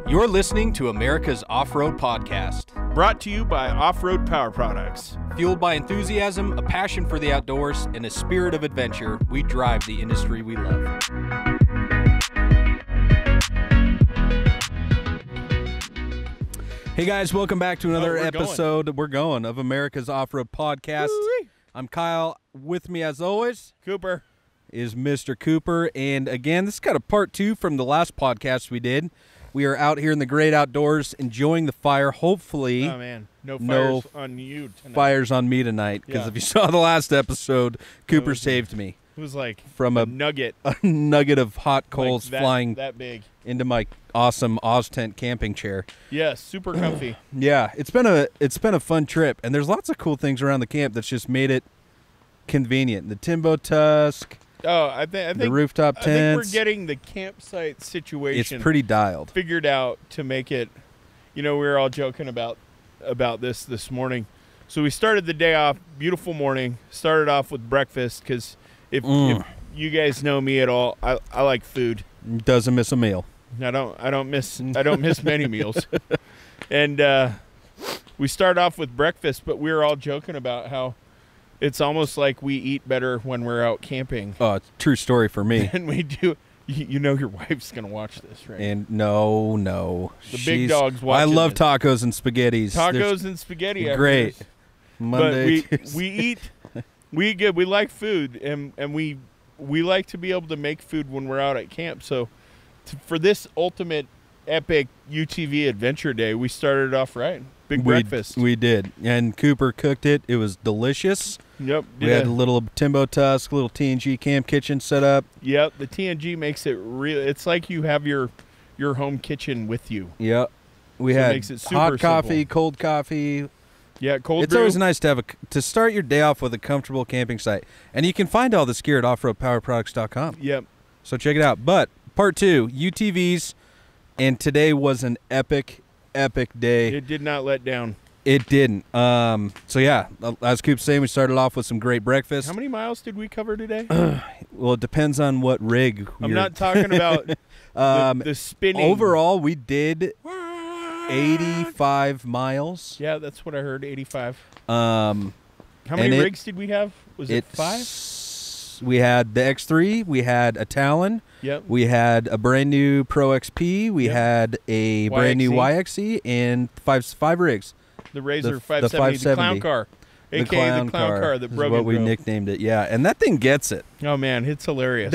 You're listening to America's Off-Road Podcast. Brought to you by Off-Road Power Products. Fueled by enthusiasm, a passion for the outdoors, and a spirit of adventure, we drive the industry we love. Hey guys, welcome back to another episode of America's Off-Road Podcast. Woo-wee. I'm Kyle. With me as always Cooper is Mr. Cooper. And again, this is kind of part two from the last podcast we did. We are out here in the great outdoors enjoying the fire. Hopefully, oh man, no fires on you tonight. Fires on me tonight, because if you saw the last episode, Cooper saved me. It was like from a nugget of hot coals like flying that big into my awesome OzTent camping chair. Yeah, super comfy. Yeah, it's been a fun trip, and there's lots of cool things around the camp that's just made it convenient. The Timbo Tusk. Oh, I think the rooftop tents. I think we're getting the campsite situation. It's pretty dialed. Figured out to make it. You know, we were all joking about this morning. So we started the day off. Beautiful morning. Started off with breakfast because if you guys know me at all, I like food. Doesn't miss a meal. I don't miss many meals. And we start off with breakfast, but we were all joking about how it's almost like we eat better when we're out camping. Oh, it's a true story for me. And we do. You know your wife's going to watch this, right? And no. The big dog's watching. I love tacos and spaghettis. Tacos and spaghetti. Great. Monday. But we eat good. We like food, and we like to be able to make food when we're out at camp. So for this ultimate epic UTV adventure day, we started off right. Big breakfast. We did. And Cooper cooked it. It was delicious. Yep. We had a little Timbo Tusk, little TNG camp kitchen set up. Yep. The TNG makes it real. It's like you have your home kitchen with you. Yep. We had hot coffee, cold coffee. Yeah, cold It's brew. always nice to start your day off with a comfortable camping site. And you can find all this gear at offroadpowerproducts.com. Yep. So check it out. But part two, UTVs, and today was an epic day. It did not let down. It didn't. So yeah, as Coop's saying, we started off with some great breakfast. How many miles did we cover today? Well, it depends on what rig. I'm not talking about the spinning. Overall, we did 85 miles. Yeah, that's what I heard, 85. How many rigs did we have? Was it 5? We had the X3. We had a Talon. Yep. We had a brand new Pro XP. We had a brand new YXE and five rigs. The Razor 570, the clown car, a.k.a. the clown car that Brogan is what we drove. nicknamed it. Yeah, and that thing gets it. Oh man, it's hilarious.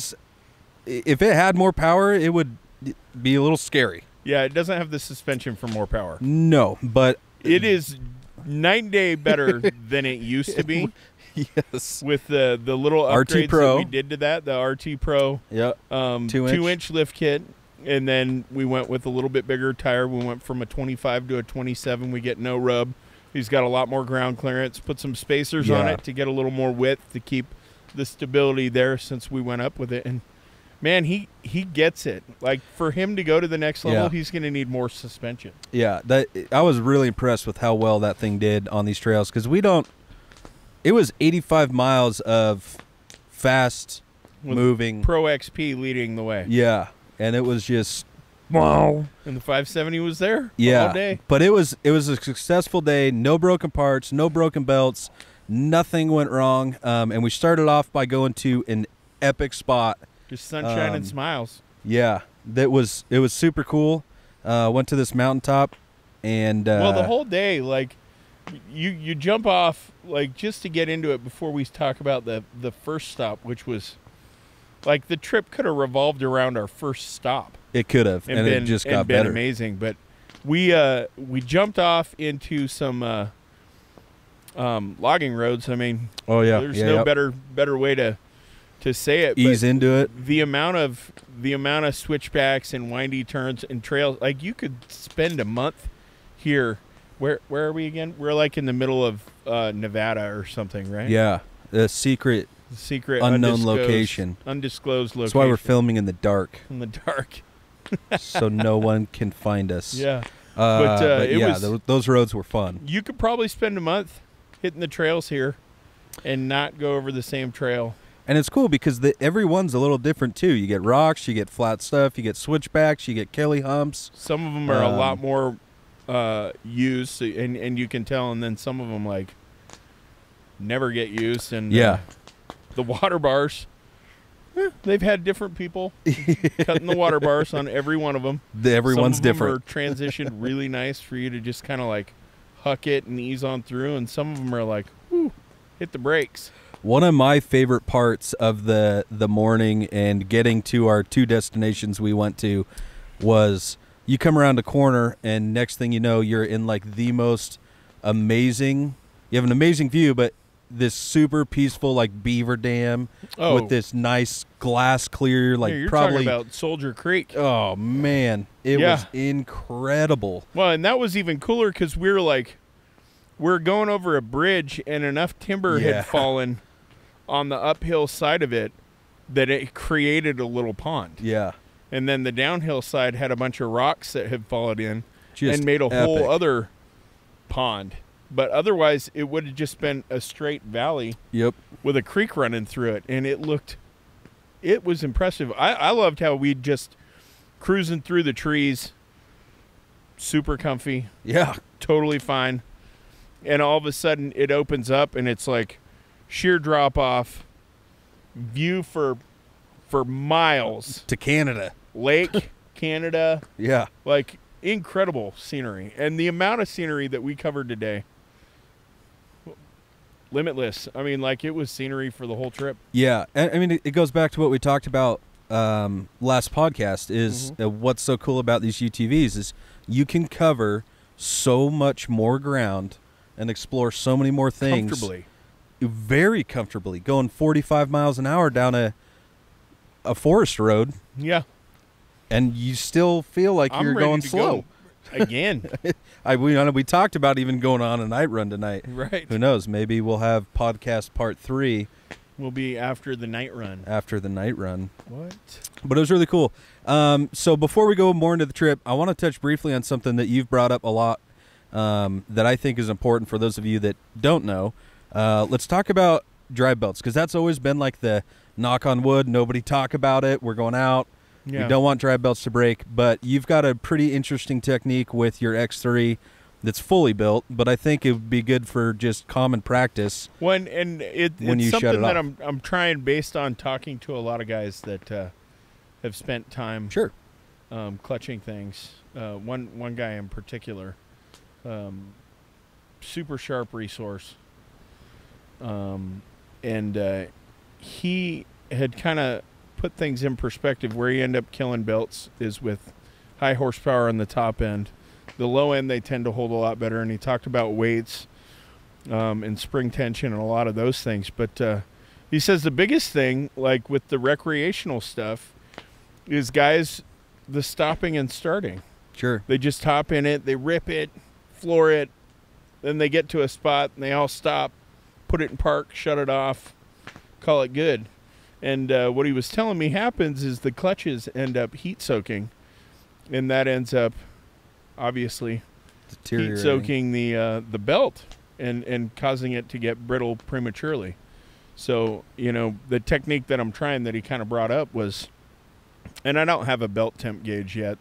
If it had more power, it would be a little scary. Yeah, it doesn't have the suspension for more power. No, but it is night and day better than it used to be. Yes. With the little upgrades RT Pro. that we did to that, the RT Pro. Yep. 2-inch lift kit, and then we went with a little bit bigger tire. We went from a 25 to a 27. We get no rub. He's got a lot more ground clearance. Put some spacers on it to get a little more width to keep the stability there since we went up with it. And man, he gets it. Like for him to go to the next level, he's going to need more suspension. Yeah, I was really impressed with how well that thing did on these trails because it was 85 miles of fast moving. Pro XP leading the way. Yeah, and it was just wow. And the 570 was there all day. But it was a successful day. No broken parts, no broken belts, nothing went wrong. And we started off by going to an epic spot. Just sunshine and smiles. Yeah, it was super cool. Went to this mountaintop, and well, the whole day, like you jump off, like just to get into it before we talk about the first stop, which was like the trip could have revolved around our first stop. It could have, and it just got better. Been amazing, but we jumped off into some logging roads. I mean, there's no better way to say it. Ease into it. The amount of switchbacks and windy turns and trails, like you could spend a month here. Where are we again? We're like in the middle of Nevada or something, right? Yeah, the secret unknown location. Undisclosed location. That's why we're filming in the dark. In the dark. So no one can find us. Yeah. Those roads were fun. You could probably spend a month hitting the trails here and not go over the same trail And it's cool because every one's a little different too. You get rocks, you get flat stuff, you get switchbacks, you get Kelly humps. Some of them are a lot more used, and you can tell. And then some of them like never get used. And the water bars, they've had different people cutting the water bars on every one of them. Everyone's some of different. Them are transitioned really nice for you to just kind of like huck it and ease on through, and some of them are like, whew, hit the brakes. One of my favorite parts of the morning and getting to our 2 destinations we went to was you come around a corner and next thing you know, you're in like the most amazing, you have an amazing view, but this super peaceful like beaver dam with this nice glass clear, like you're probably talking about Soldier Creek. Oh man, it was incredible. Well, and that was even cooler because we're going over a bridge and enough timber had fallen on the uphill side of it that it created a little pond. Yeah. And then the downhill side had a bunch of rocks that had fallen in Just and made a epic. whole other pond. But otherwise, it would have just been a straight valley with a creek running through it. And it was impressive. I loved how we'd just cruising through the trees, super comfy. Yeah. Totally fine. And all of a sudden, it opens up and it's like sheer drop off, view for miles to Canada, lake, Canada. Yeah, like incredible scenery, and the amount of scenery that we covered today, limitless. I mean, like it was scenery for the whole trip. Yeah, I mean, it goes back to what we talked about last podcast. Is what's so cool about these UTVs is you can cover so much more ground and explore so many more things comfortably. Very comfortably, going 45 miles an hour down a forest road. Yeah. And you still feel like you're going slow. Again. We talked about even going on a night run tonight. Right. Who knows? Maybe we'll have podcast part 3. Will be after the night run. After the night run. What? But it was really cool. So before we go more into the trip, I want to touch briefly on something that you've brought up a lot that I think is important for those of you that don't know. Let's talk about dry belts, because that's always been like the knock on wood. Nobody talk about it. We're going out. Yeah. We don't want dry belts to break, but you've got a pretty interesting technique with your X3 that's fully built, but I think it would be good for just common practice. It's you something shut it that off. I'm trying based on talking to a lot of guys that have spent time clutching things. One guy in particular, super sharp resource. And he had kind of put things in perspective. Where you end up killing belts is with high horsepower on the top end. The low end, they tend to hold a lot better. And he talked about weights and spring tension and a lot of those things. But he says the biggest thing, like with the recreational stuff, is guys, the stopping and starting. Sure. They just hop in it, they rip it, floor it, then they get to a spot and they all stop, put it in park, shut it off, call it good. And what he was telling me happens is the clutches end up heat soaking, and that ends up obviously heat soaking the belt and causing it to get brittle prematurely. So, the technique that I'm trying that he kind of brought up was, and I don't have a belt temp gauge yet,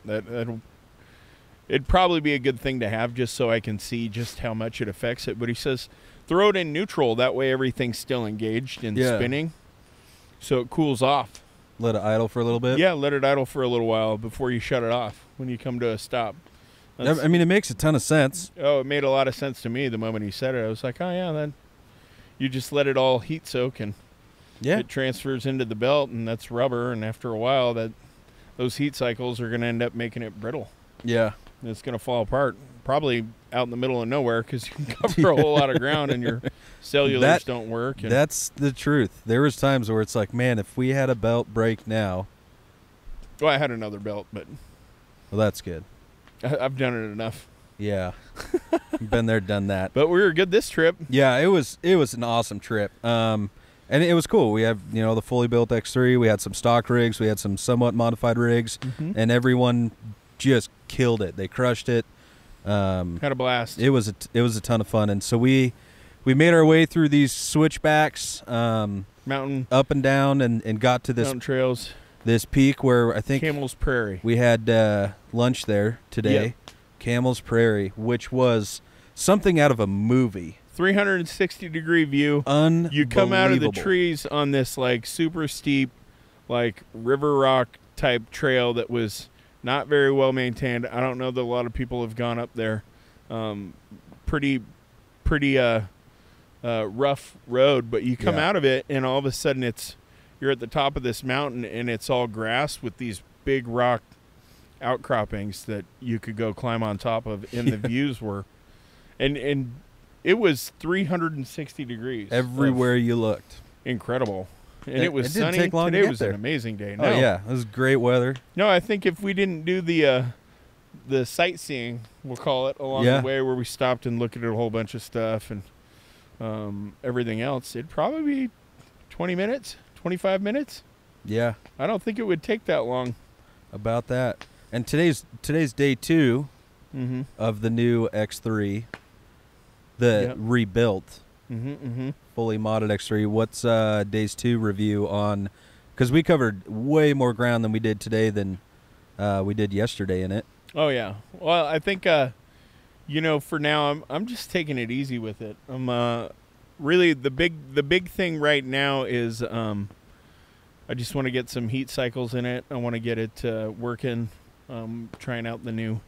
it'd probably be a good thing to have just so I can see just how much it affects it. But he says throw it in neutral. That way everything's still engaged and spinning, so it cools off. Let it idle for a little bit? Yeah, let it idle for a little while before you shut it off when you come to a stop. I mean, it makes a ton of sense. Oh, it made a lot of sense to me the moment he said it. I was like, oh, yeah, then you just let it all heat soak, and it transfers into the belt, and that's rubber, and after a while, those heat cycles are going to end up making it brittle. Yeah. And it's going to fall apart, probably out in the middle of nowhere, because you can cover a whole lot of ground and your cellulars don't work. That's the truth. There was times where it's like, man, if we had a belt break now. Well, I had another belt, but. Well, that's good. I've done it enough. Yeah. Been there, done that. But we were good this trip. Yeah, it was an awesome trip. And it was cool. We have, the fully built X3. We had some stock rigs. We had some somewhat modified rigs. Mm-hmm. And everyone just killed it. They crushed it. Had a blast. It was a ton of fun. And so we made our way through these switchbacks. mountain up and down, and got to mountain trails. this peak where I think Camel's Prairie. we had lunch there today. Yep. Camel's Prairie, which was something out of a movie. 360-degree view. Unbelievable. You come out of the trees on this like super steep, like river rock type trail that was not very well maintained. I don't know that a lot of people have gone up there. Pretty rough road, but you come out of it and all of a sudden you're at the top of this mountain and it's all grass with these big rock outcroppings that you could go climb on top of, and the views were, and it was 360 degrees everywhere you looked. Incredible. And it was didn't sunny. take long to Today get was there. an amazing day. No, Oh yeah, it was great weather. no, I think if we didn't do the sightseeing, we'll call it, along the way where we stopped and looked at a whole bunch of stuff and everything else, it'd probably be 20 minutes, 25 minutes. Yeah, I don't think it would take that long. about that. And today's day 2 Mm-hmm. of the new X3, the rebuilt, fully modded X3. What's days 2 review on? Because we covered way more ground than we did today than we did yesterday in it. Oh yeah. Well, I think for now I'm just taking it easy with it. I'm really the big thing right now is I just want to get some heat cycles in it. I want to get it working. Trying out the new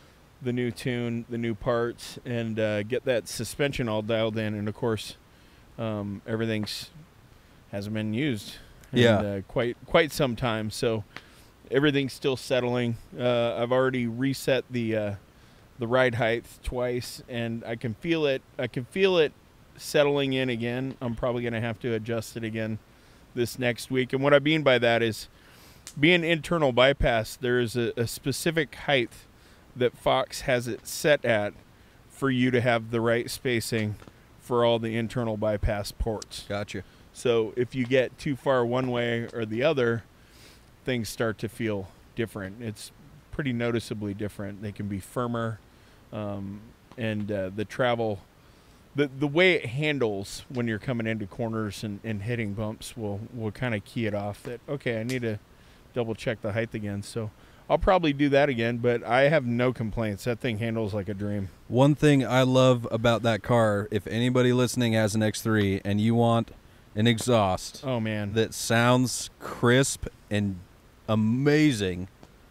tune, the new parts, and get that suspension all dialed in. And of course, everything's hasn't been used in quite some time, so everything's still settling. I've already reset the ride height twice, and I can feel it. I can feel it settling in again. I'm probably going to have to adjust it again this next week. And what I mean by that is, being internal bypass, there is a specific height that Fox has it set at for you to have the right spacing for all the internal bypass ports. Gotcha. So if you get too far one way or the other, things start to feel different. It's pretty noticeably different. They can be firmer, and the travel, the way it handles when you're coming into corners and hitting bumps will kind of key it off that, okay, I need to double check the height again. So I'll probably do that again, but I have no complaints. That thing handles like a dream. One thing I love about that car, if anybody listening has an X3 and you want an exhaust, oh man, that sounds crisp and amazing,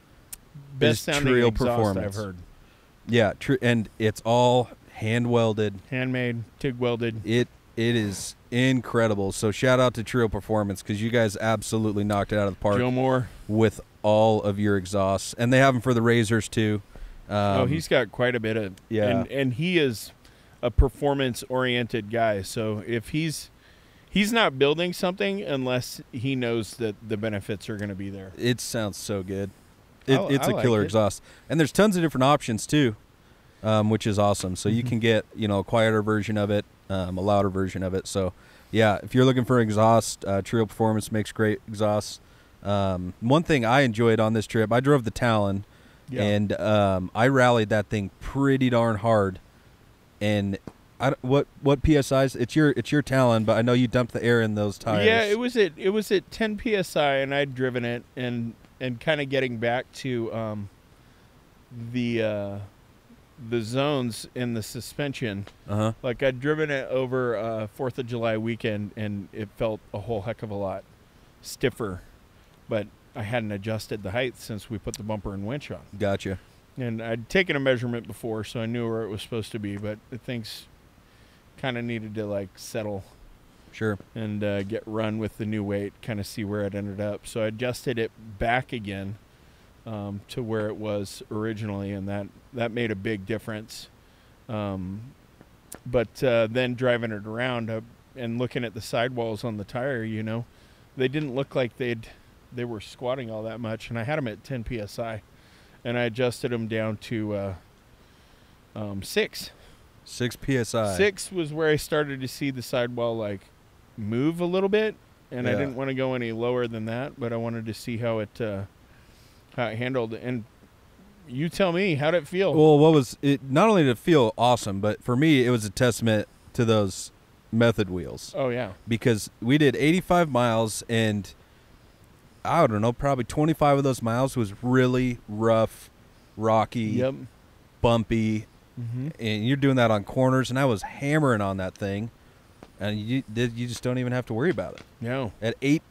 best sounding Trio exhaust Performance. I've heard. Yeah, and it's all hand welded, handmade, TIG welded. It is incredible. So shout out to Trio Performance, because you guys absolutely knocked it out of the park. Joe Moore with all of your exhausts, and they have them for the Razors too. He's got quite a bit of and he is a performance oriented guy. So if he's not building something unless he knows that the benefits are going to be there. It sounds so good. It's a like killer it. exhaust, and there's tons of different options too, which is awesome. So you can get a quieter version of it, a louder version of it. So yeah, if you're looking for exhaust, Trio Performance makes great exhausts. One thing I enjoyed on this trip, I drove the Talon, and I rallied that thing pretty darn hard. And what PSIs? It's your Talon, but I know you dumped the air in those tires. Yeah, it was at 10 psi, and I'd driven it and kind of getting back to the zones in the suspension. Like I'd driven it over 4th of July weekend, and it felt a whole heck of a lot stiffer, but I hadn't adjusted the height since we put the bumper and winch on. Gotcha. And I'd taken a measurement before, so I knew where it was supposed to be, but the things kind of needed to like settle. Sure. And get run with the new weight, kind of see where it ended up. So I adjusted it back again to where it was originally, and that made a big difference. But then driving it around and looking at the sidewalls on the tire, they didn't look like they were squatting all that much, and I had them at 10 psi, and I adjusted them down to 6. 6 psi. 6 was where I started to see the sidewall like move a little bit, and I didn't want to go any lower than that, but I wanted to see how it handled. And you tell me, how did it feel? Well, what was it? Not only did it feel awesome, but for me, it was a testament to those method wheels. Oh yeah. Because we did 85 miles, and I don't know, probably 25 of those miles was really rough, rocky, Yep. bumpy, Mm-hmm. and you're doing that on corners, and I was hammering on that thing, and you just don't even have to worry about it. No. At 6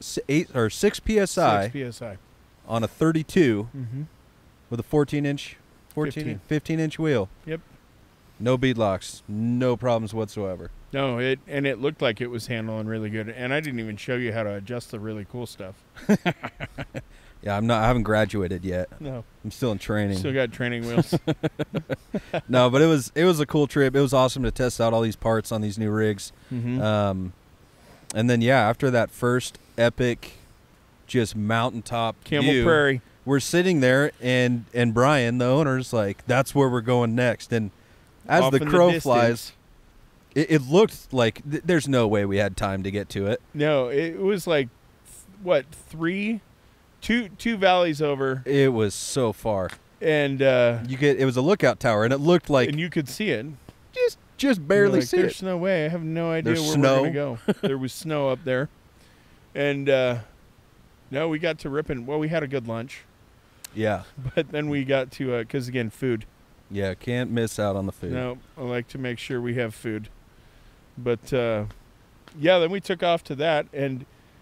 psi 6 psi. on a 32 Mm-hmm. with a 15-inch wheel. Yep. No bead locks, no problems whatsoever. No, it looked like it was handling really good, and I didn't even show you how to adjust the really cool stuff. Yeah, I haven't graduated yet. No. I'm still in training. Still got training wheels. No, but it was a cool trip. It was awesome to test out all these parts on these new rigs. Mm-hmm. And then after that first epic, just mountaintop Camel view, Prairie. we're sitting there, and Brian, the owner's like, "That's where we're going next." And as Off the in crow distance. flies, it looked like there's no way we had time to get to it. No, it was like two valleys over, It was so far. and It was a lookout tower, and it looked like and you could see it. just barely You're like, see There's it. no way. I have no idea There's where snow. we're gonna go. There was snow up there, and no, we got to ripping. Well, we had a good lunch, Yeah, but then we got to because again, food. yeah, can't miss out on the food. No, I like to make sure we have food. But yeah, then we took off to that, and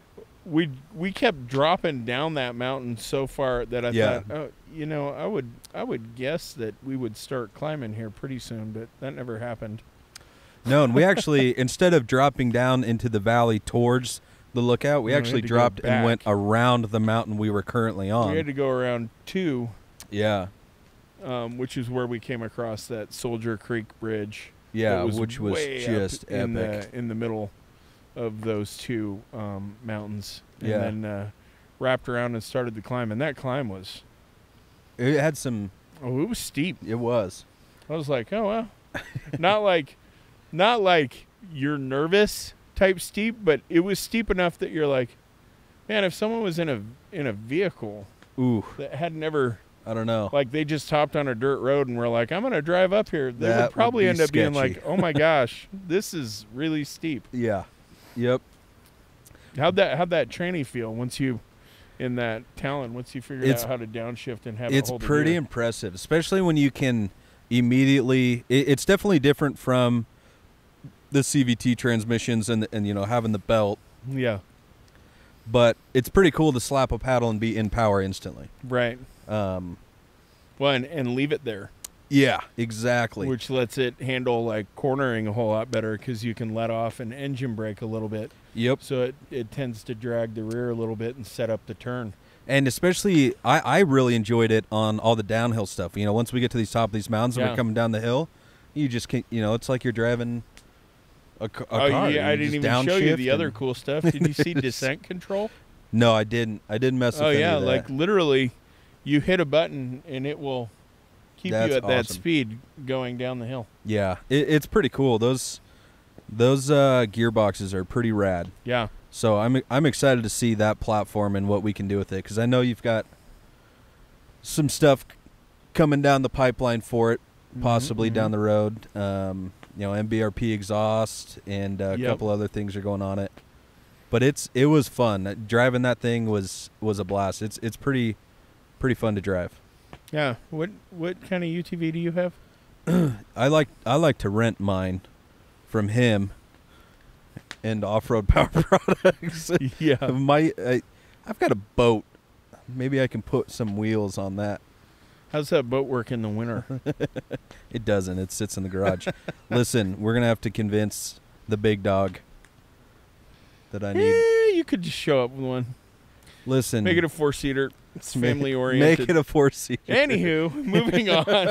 we kept dropping down that mountain so far that I Yeah. thought, I would guess that we would start climbing here pretty soon, but that never happened. No, and we actually, instead of dropping down into the valley towards the lookout, we No, we actually had to go dropped and went back. around the mountain we were currently on. We had to go around 2, Yeah, which is where we came across that Soldier Creek Bridge. yeah, that which was way just up in epic. in the middle of those two mountains, and Yeah. then wrapped around and started the climb. And that climb was It had some. it was steep. It was. I was like, oh well, not like you're nervous type steep, but it was steep enough that you're like, man, if someone was in a vehicle Ooh, that had never, I don't know. like, they just hopped on a dirt road and were like, I'm gonna drive up here, they That would would probably be end up being sketchy. like, oh my gosh, this is really steep. Yeah. Yep. How'd that tranny feel once you in that Talon? Once you figured It's- out how to downshift and have It's it hold the pretty gear? impressive, especially when you can immediately. It's definitely different from the CVT transmissions and having the belt, Yeah, but it's pretty cool to slap a paddle and be in power instantly. right. Well, and leave it there, Yeah, exactly. which lets it handle like cornering a whole lot better because you can let off an engine brake a little bit, Yep. so it tends to drag the rear a little bit and set up the turn. And especially, I really enjoyed it on all the downhill stuff. Once we get to the top of these mountains and Yeah. we're coming down the hill, you just can't. It's like you're driving a car. Oh yeah, You I didn't just even show you downshift the other and- cool stuff. Did you see descent control? No, I didn't. I didn't mess with Oh any yeah, of that. like literally, you hit a button and it will keep That's you at that awesome. speed going down the hill. Yeah, it's pretty cool. Those gearboxes are pretty rad. Yeah. So I'm excited to see that platform and what we can do with it, because I know you've got some stuff coming down the pipeline for it, possibly Mhm, down the road. MBRP exhaust and a Yep. couple other things are going on it. But it was fun. Driving that thing was a blast. It's pretty fun to drive. Yeah. What kind of UTV do you have? I like to rent mine from him and Off-Road Power Products. Yeah. I've got a boat. Maybe I can put some wheels on that. How's that boat work in the winter? It doesn't. It sits in the garage. Listen, we're gonna have to convince the big dog that I need. You could just show up with one. Listen, Make it a 4-seater. It's family Make oriented. it a 4-seater. Anywho, moving on.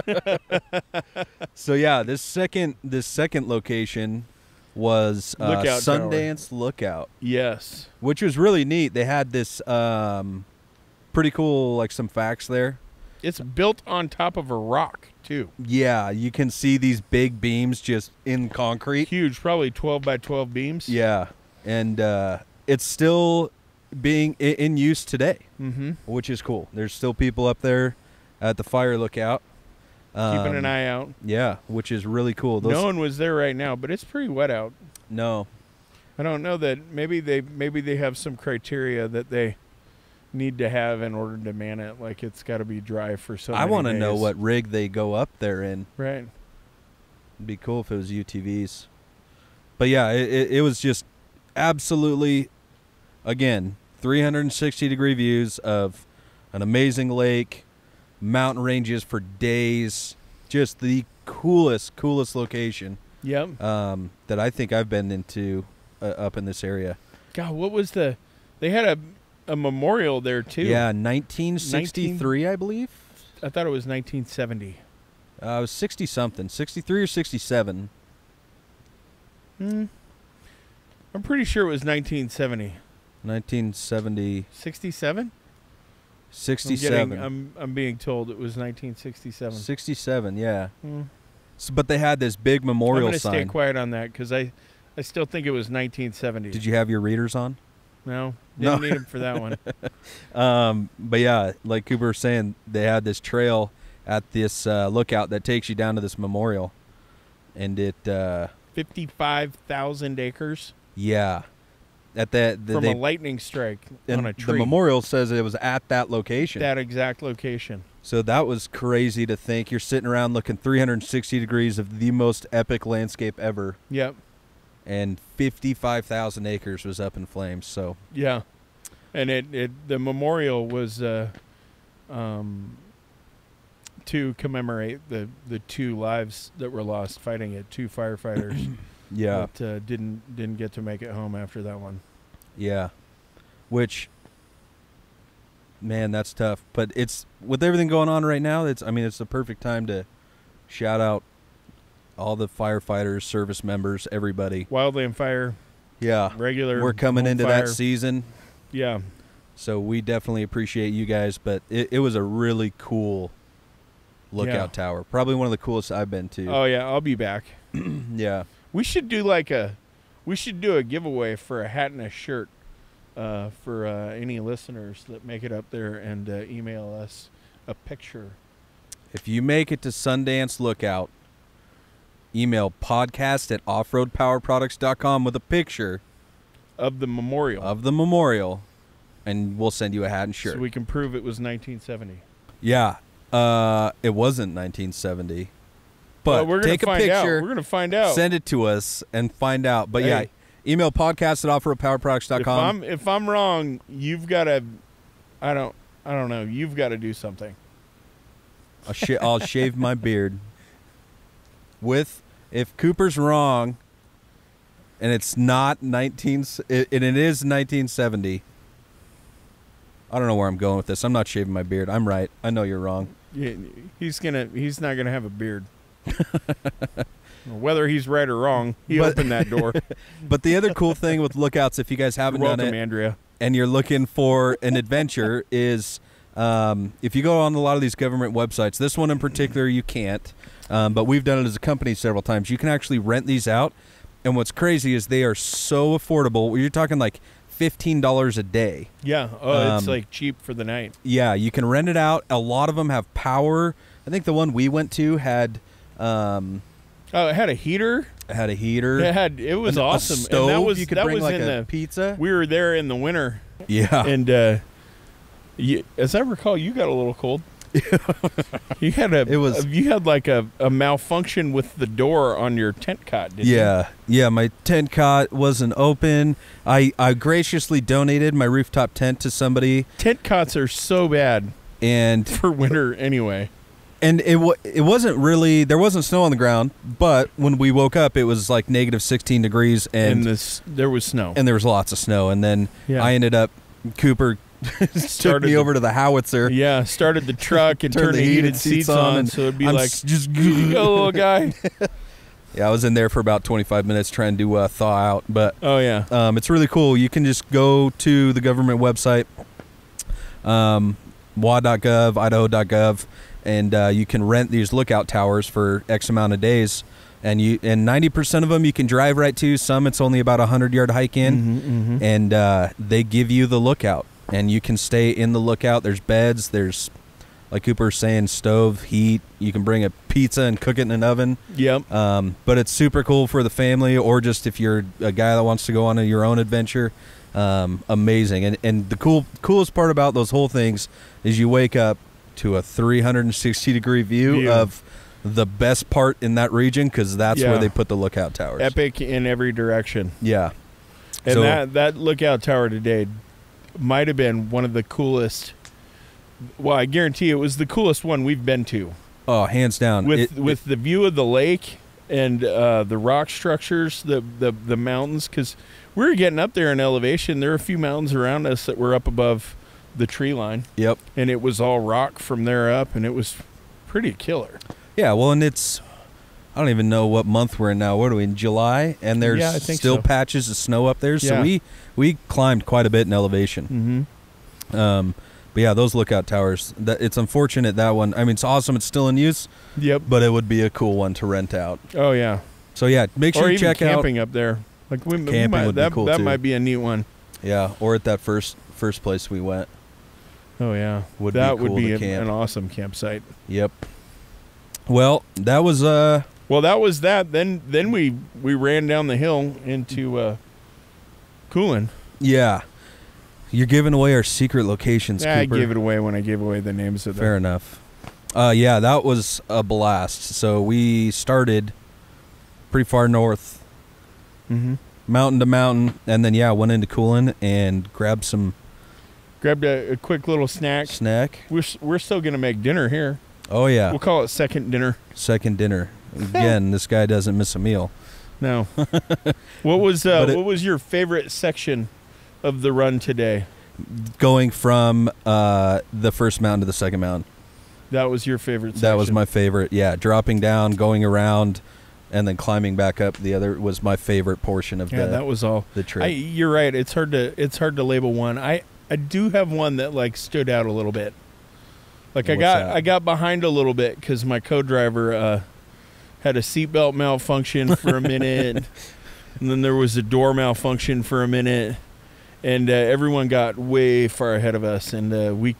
So yeah, this second location was Lookout Tower. Sundance Lookout, Yes. which was really neat. They had this pretty cool, like, some facts there. It's built on top of a rock too. Yeah, you can see these big beams just in concrete. Huge, probably 12 by 12 beams. Yeah, and it's still being in use today, Mm-hmm. which is cool. There's still people up there at the fire lookout. keeping an eye out. Yeah, which is really cool. No one was there right now, but it's pretty wet out. No. I don't know that maybe they have some criteria that they need to have in order to man it. Like it's got to be dry for so many I want to days. know what rig they go up there in. Right. It'd be cool if it was UTVs. But yeah, it was just absolutely, again, 360-degree views of an amazing lake, mountain ranges for days, just the coolest location. Yep. That I think I've been into up in this area. God, what was they had a memorial there too. Yeah, 1963, I believe. I thought it was 1970. It was 60-something, 63 or 67. I'm pretty sure it was 1970. 1970. 67? 67. I'm being told it was 1967. 67, yeah. So, but they had this big memorial I'm going to sign. stay quiet on that because I still think it was 1970. Did you have your readers on? No, didn't need them for that one. But yeah, like Cooper was saying, they had this trail at this lookout that takes you down to this memorial, and it 55,000 acres. Yeah, at that from a lightning strike on a tree. The memorial says it was at that location, that exact location. So that was crazy to think. You're sitting around looking 360 degrees of the most epic landscape ever. Yep. And 55,000 acres was up in flames. So yeah, and the memorial was to commemorate the 2 lives that were lost fighting it, 2 firefighters. Yeah. That didn't get to make it home after that one. Yeah. Which, man, that's tough. But it's with everything going on right now, it's the perfect time to shout out all the firefighters, service members, everybody. Wildland Fire. Yeah. Regular. We're coming into fire. that season. Yeah. So we definitely appreciate you guys, but it was a really cool lookout tower. Probably one of the coolest I've been to. Oh yeah, I'll be back. Yeah. We should do a giveaway for a hat and a shirt for any listeners that make it up there and email us a picture. If you make it to Sundance Lookout, email podcast@offroadpowerproducts.com with a picture of the memorial. And we'll send you a hat and shirt. So we can prove it was 1970. Yeah. It wasn't 1970. But we're take a picture. We're going to find out. Send it to us and find out. But yeah, email podcast@offroadpowerproducts.com. If I'm wrong, you've got to I don't know, you've got to do something. I'll shave my beard. If Cooper's wrong and it's not and it is 1970. I don't know where I'm going with this. I'm not shaving my beard. I'm right. I know you're wrong. Yeah, he's not gonna have a beard. Whether he's right or wrong, he opened that door. But the other cool thing with lookouts, if you guys haven't done it, Andrea, and you're looking for an adventure, is if you go on a lot of these government websites, this one in particular you can't, but we've done it as a company several times. You can actually rent these out, and what's crazy is they are so affordable. You're talking like $15 a day. Yeah. It's like cheap for the night. Yeah, you can rent it out. A lot of them have power. I think the one we went to had it had a heater. It was awesome. A stove. And that was, you could that bring was like in a pizza. We were there in the winter. Yeah. And as I recall, you got a little cold. You had like a malfunction with the door on your tent cot, didn't you? Yeah, my tent cot wasn't open. I graciously donated my rooftop tent to somebody. Tent cots are so bad and for winter anyway. And it wasn't really, there wasn't snow on the ground, but when we woke up, it was like negative 16 degrees. And there was snow. And there was lots of snow. And then I ended up, Cooper took me over to the howitzer. Yeah, started the truck and turned the heated seats on. So it'd be just go, little guy. Yeah, I was in there for about 25 minutes trying to thaw out. But it's really cool. You can just go to the government website, wa.gov, idaho.gov, and you can rent these lookout towers for X amount of days. And 90% of them you can drive right to. Some it's only about a 100-yard hike in, and they give you the lookout, and you can stay in the lookout. There's beds. There's like Cooper was saying, stove, heat. You can bring a pizza and cook it in an oven. Yep. But it's super cool for the family, or just if you're a guy that wants to go on your own adventure. Amazing. And the coolest part about those whole things is you wake up to a 360-degree view of the best part in that region, because that's where they put the lookout towers. Epic in every direction. Yeah. And So- that lookout tower today might have been one of the coolest. Well, I guarantee it was the coolest one we've been to. Oh, hands down. With the view of the lake and the rock structures, the mountains, because we were getting up there in elevation. There were a few mountains around us that were up above the tree line. Yep. And it was all rock from there up, and it was pretty killer. Yeah, well, and I don't even know what month we're in now. What are we, in July? And there's I think still so. patches of snow up there. So Yeah. we climbed quite a bit in elevation. Mm-hmm. But yeah, those lookout towers, it's unfortunate that one. I mean, it's awesome. It's still in use, Yep. but it would be a cool one to rent out. Oh, yeah. So yeah, make sure Or you even check out. camping up there. Like Camping might, would be that, cool, that too. might be a neat one. Yeah, or at that first place we went. Oh, yeah. Would be that cool would be to camp. an awesome campsite. Yep. Well, that was Well, that was that. Then we ran down the hill into Coolin. yeah. You're giving away our secret locations, Yeah, I Cooper. gave it away when I gave away the names of them. Fair enough. Yeah, that was a blast. So we started pretty far north, Mm-hmm. mountain to mountain, and then went into Coolin and grabbed some Grabbed a quick little snack. snack. We're still gonna make dinner here. Oh yeah, We'll call it second dinner. second dinner. Again, this guy doesn't miss a meal. No. What was But what was your favorite section of the run today? Going from the first mountain to the second mountain. That was your favorite section. That was my favorite. Yeah, dropping down, going around, and then climbing back up. The other was my favorite portion of that was all. the trip. You're right. It's hard to label one. I do have one that like stood out a little bit. Like What's that? I got behind a little bit because my co-driver had a seatbelt malfunction for a minute, and then there was a door malfunction for a minute, and everyone got way far ahead of us, and we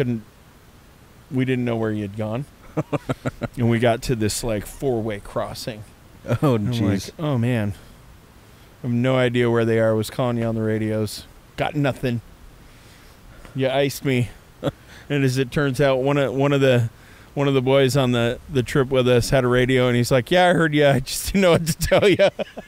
didn't know where he had gone, and we got to this like 4-way crossing. Oh And I'm jeez. like, oh man, I have no idea where they are. I was calling you on the radios, got nothing. You iced me, and as it turns out, one of the boys on the trip with us had a radio, and he's like, "Yeah, I heard you. I just didn't know what to tell you,"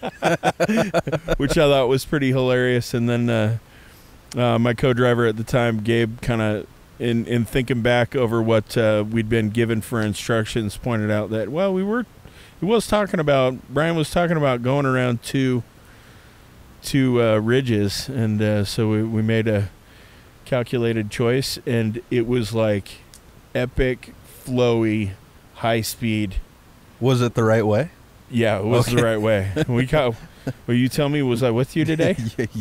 which I thought was pretty hilarious. And then my co-driver at the time, Gabe, kind of in thinking back over what we'd been given for instructions, pointed out that Brian was talking about going around two ridges, and so we made a calculated choice, and it was like epic, flowy, high speed. Was it the right way? Yeah, it was Okay. the right way. Will you tell me, was I with you today?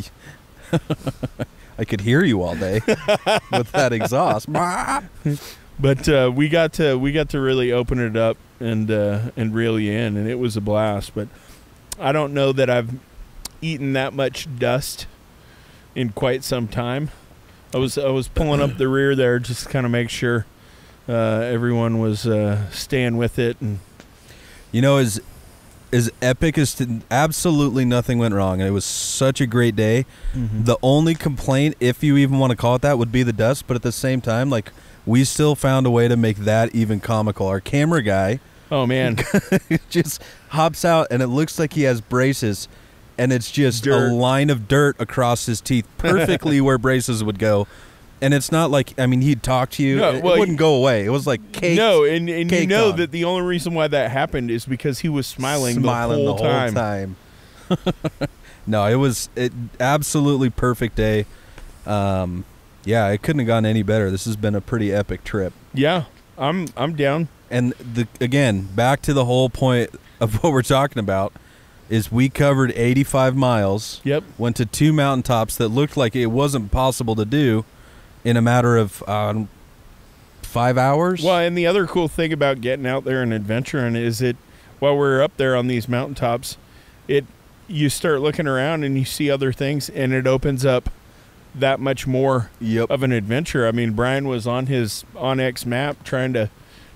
I could hear you all day with that exhaust. But we got to really open it up and reel you in, and it was a blast. But I don't know that I've eaten that much dust in quite some time. I was pulling up the rear there just to kind of make sure everyone was staying with it, and as epic as absolutely nothing went wrong, and it was such a great day. Mm-hmm. The only complaint, if you even want to call it that, would be the dust. But at the same time, like, we still found a way to make that even comical. Our camera guy oh man, just hops out, and it looks like he has braces, and it's just Dirt. a line of dirt across his teeth, perfectly where braces would go. And it's not like, I mean, he'd talk to you. No, it well, wouldn't go away. It was like cake. no, and you caked know on. that the only reason why that happened is because he was smiling the whole time. No, it was absolutely perfect day. Yeah, it couldn't have gone any better. This has been a pretty epic trip. Yeah, I'm down. And again, back to the whole point of what we're talking about, is we covered 85 miles. Yep. Went to 2 mountaintops that looked like it wasn't possible to do in a matter of 5 hours. Well, and the other cool thing about getting out there and adventuring is it, while we're up there on these mountaintops, you start looking around and you see other things, and it opens up that much more Yep. of an adventure. I mean, Brian was on his onX map trying to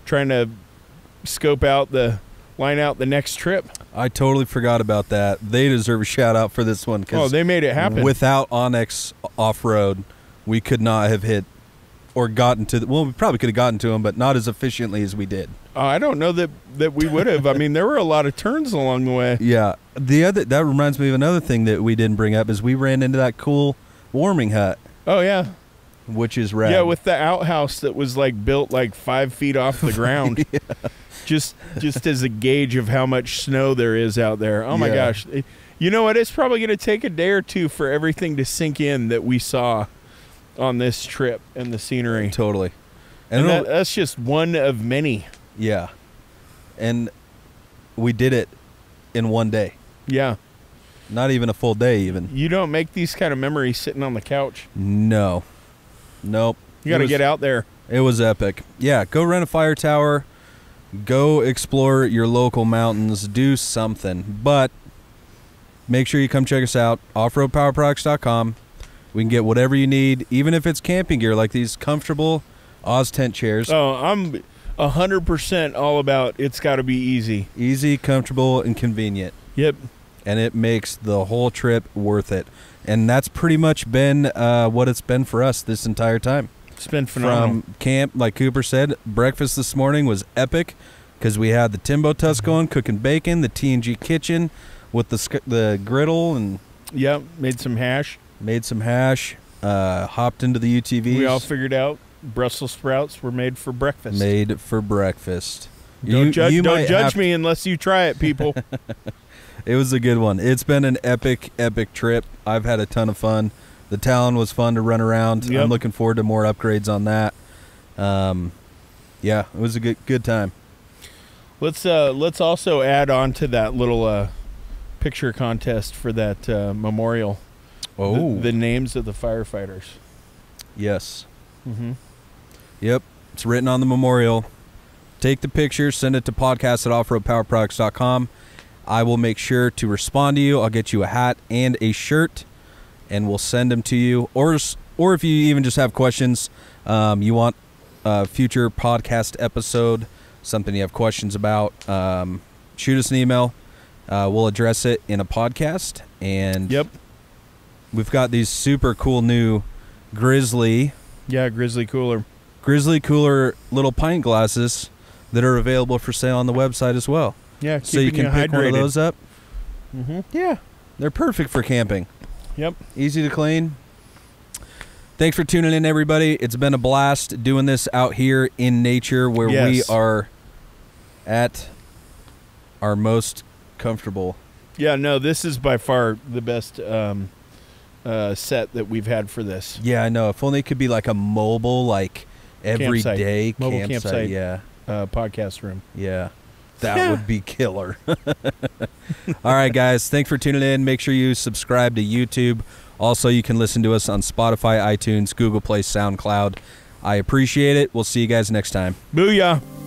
scope out line out the next trip. I totally forgot about that. They deserve a shout out for this one. Oh, they made it happen. Without onX Off-Road, we could not have hit or gotten to well, we probably could have gotten to them, but not as efficiently as we did. I don't know that we would have. I mean, there were a lot of turns along the way. Yeah. That reminds me of another thing that we didn't bring up is we ran into that cool warming hut. Oh, yeah. Which is rad. Yeah, with the outhouse that was like built like 5 feet off the ground. Yeah. Just as a gauge of how much snow there is out there. Oh my Yeah. gosh. You know what? It's probably going to take a day or two for everything to sink in that we saw on this trip and the scenery. Totally. And that's just one of many. Yeah. And we did it in one day. Yeah. Not even a full day even. You don't make these kind of memories sitting on the couch. No. Nope. You got to get out there. It was epic. Yeah, go rent a fire tower. Go explore your local mountains. Do something. But make sure you come check us out. offroadpowerproducts.com. We can get whatever you need, even if it's camping gear, like these comfortable Oz tent chairs. Oh, I'm 100% all about it's got to be easy. Easy, comfortable, and convenient. Yep. And it makes the whole trip worth it. And that's pretty much been what it's been for us this entire time. It's been phenomenal. From camp, like Cooper said, breakfast this morning was epic because we had the Timbo Tusk going, cooking bacon, the T&G kitchen with the griddle, and yep, made some hash. Hopped into the UTVs. We all figured out Brussels sprouts were made for breakfast. Made for breakfast. Don't judge me unless you try it, people. It was a good one. It's been an epic trip. I've had a ton of fun. The Talon was fun to run around. Yep. I'm looking forward to more upgrades on that. Yeah, it was a good time. Let's also add on to that little picture contest for that memorial. Oh, the names of the firefighters. Yes. Mm-hmm. Yep, it's written on the memorial. Take the picture, send it to podcast@offroadpowerproducts.com. I will make sure to respond to you. I'll get you a hat and a shirt, and we'll send them to you. Or if you even just have questions, you want a future podcast episode, something you have questions about, shoot us an email. We'll address it in a podcast. And yep, we've got these super cool new Grizzly Cooler little pint glasses that are available for sale on the website as well. Yeah, so you can pick one of those up. Mm-hmm. Yeah, they're perfect for camping. Yep. Easy to clean. Thanks for tuning in, everybody. It's been a blast doing this out here in nature where we are at our most comfortable. Yeah, no, this is by far the best set that we've had for this. Yeah, I know. If only it could be like a mobile, like everyday mobile campsite. Yeah. Podcast room. Yeah. That would be killer. All right, guys. Thanks for tuning in. Make sure you subscribe to YouTube. Also, you can listen to us on Spotify, iTunes, Google Play, SoundCloud. I appreciate it. We'll see you guys next time. Booyah.